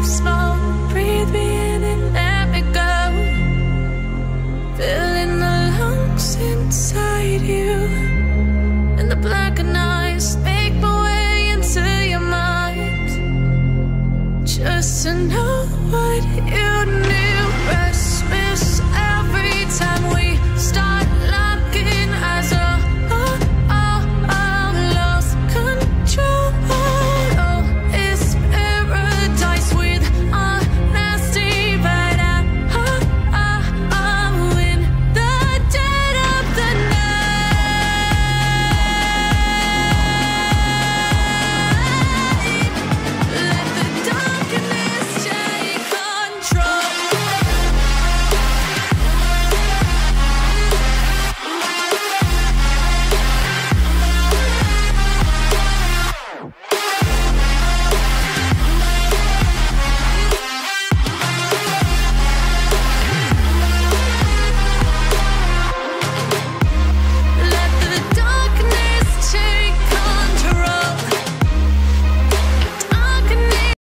small. Breathe me in and let me go. Filling the lungs inside you, and the blackened eyes make my way into your mind. Just to know what you knew.